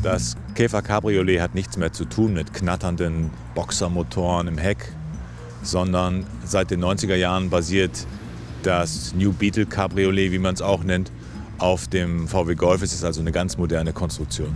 Das Käfer Cabriolet hat nichts mehr zu tun mit knatternden Boxermotoren im Heck, sondern seit den 90er Jahren basiert das New Beetle Cabriolet, wie man es auch nennt, auf dem VW Golf. Es ist also eine ganz moderne Konstruktion.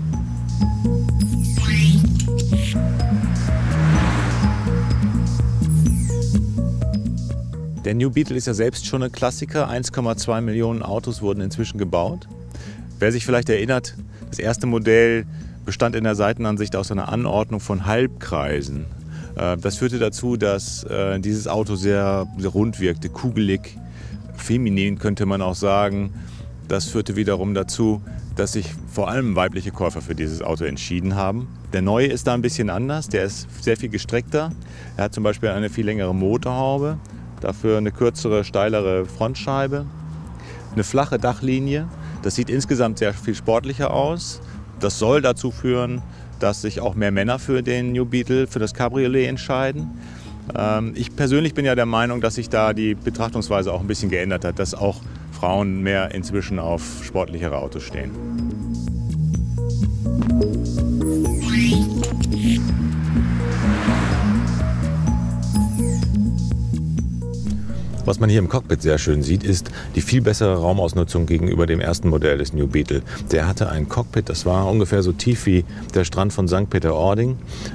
Der New Beetle ist ja selbst schon ein Klassiker. 1,2 Millionen Autos wurden inzwischen gebaut. Wer sich vielleicht erinnert, das erste Modell bestand in der Seitenansicht aus einer Anordnung von Halbkreisen. Das führte dazu, dass dieses Auto sehr rund wirkte, kugelig, feminin könnte man auch sagen. Das führte wiederum dazu, dass sich vor allem weibliche Käufer für dieses Auto entschieden haben. Der neue ist da ein bisschen anders, der ist sehr viel gestreckter. Er hat zum Beispiel eine viel längere Motorhaube, dafür eine kürzere, steilere Frontscheibe, eine flache Dachlinie. Das sieht insgesamt sehr viel sportlicher aus. Das soll dazu führen, dass sich auch mehr Männer für den New Beetle, für das Cabriolet entscheiden. Ich persönlich bin ja der Meinung, dass sich da die Betrachtungsweise auch ein bisschen geändert hat, dass auch Frauen mehr inzwischen auf sportlichere Autos stehen. Was man hier im Cockpit sehr schön sieht, ist die viel bessere Raumausnutzung gegenüber dem ersten Modell des New Beetle. Der hatte ein Cockpit, das war ungefähr so tief wie der Strand von St. Peter-Ording.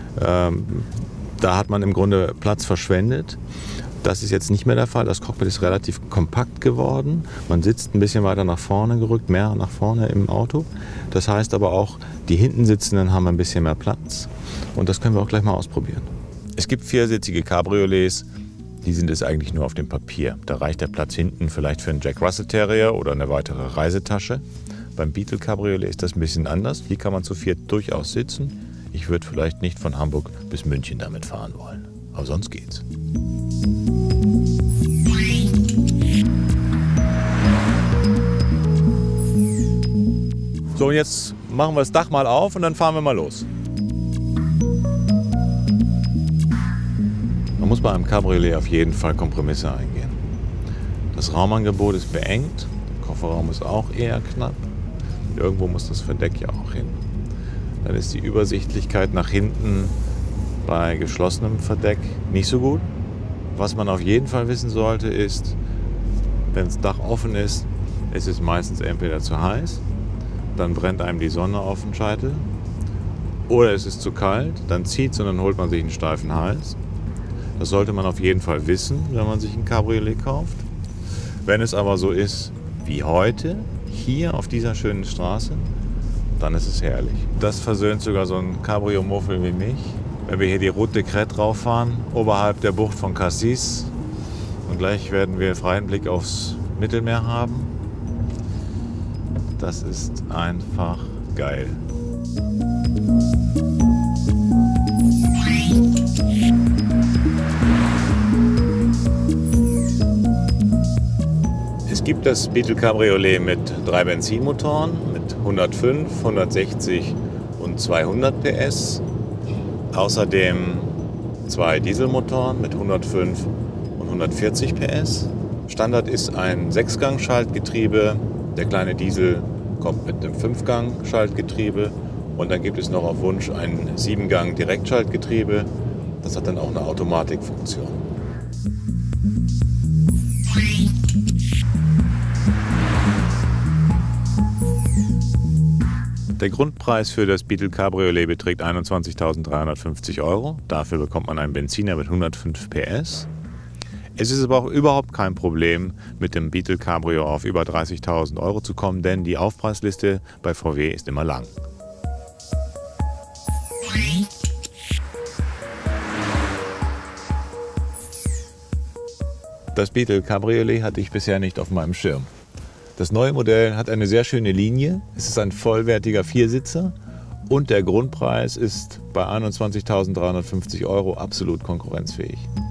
Da hat man im Grunde Platz verschwendet. Das ist jetzt nicht mehr der Fall. Das Cockpit ist relativ kompakt geworden. Man sitzt ein bisschen weiter nach vorne gerückt, mehr nach vorne im Auto. Das heißt aber auch, die hinten Sitzenden haben ein bisschen mehr Platz. Und das können wir auch gleich mal ausprobieren. Es gibt viersitzige Cabriolets. Die sind es eigentlich nur auf dem Papier. Da reicht der Platz hinten vielleicht für einen Jack Russell Terrier oder eine weitere Reisetasche. Beim Beetle Cabriolet ist das ein bisschen anders. Hier kann man zu viert durchaus sitzen. Ich würde vielleicht nicht von Hamburg bis München damit fahren wollen. Aber sonst geht's. So, und jetzt machen wir das Dach mal auf und dann fahren wir mal los. Man muss bei einem Cabriolet auf jeden Fall Kompromisse eingehen. Das Raumangebot ist beengt, der Kofferraum ist auch eher knapp. Irgendwo muss das Verdeck ja auch hin. Dann ist die Übersichtlichkeit nach hinten bei geschlossenem Verdeck nicht so gut. Was man auf jeden Fall wissen sollte ist, wenn das Dach offen ist, ist es meistens entweder zu heiß, dann brennt einem die Sonne auf den Scheitel, oder es ist zu kalt, dann zieht es und dann holt man sich einen steifen Hals. Das sollte man auf jeden Fall wissen, wenn man sich ein Cabriolet kauft. Wenn es aber so ist wie heute, hier auf dieser schönen Straße, dann ist es herrlich. Das versöhnt sogar so ein Cabrio-Muffel wie mich. Wenn wir hier die Route de Crête rauffahren, oberhalb der Bucht von Cassis, und gleich werden wir freien Blick aufs Mittelmeer haben. Das ist einfach geil. Es gibt das Beetle Cabriolet mit 3 Benzinmotoren mit 105, 160 und 200 PS. Außerdem 2 Dieselmotoren mit 105 und 140 PS. Standard ist ein 6-Gang-Schaltgetriebe. Der kleine Diesel kommt mit einem 5-Gang-Schaltgetriebe. Und dann gibt es noch auf Wunsch ein 7-Gang-Direktschaltgetriebe. Das hat dann auch eine Automatikfunktion. Der Grundpreis für das Beetle Cabriolet beträgt 21.350 €. Dafür bekommt man einen Benziner mit 105 PS. Es ist aber auch überhaupt kein Problem, mit dem Beetle Cabrio auf über 30.000 € zu kommen, denn die Aufpreisliste bei VW ist immer lang. Das Beetle Cabriolet hatte ich bisher nicht auf meinem Schirm. Das neue Modell hat eine sehr schöne Linie. Es ist ein vollwertiger Viersitzer und der Grundpreis ist bei 21.350 € absolut konkurrenzfähig.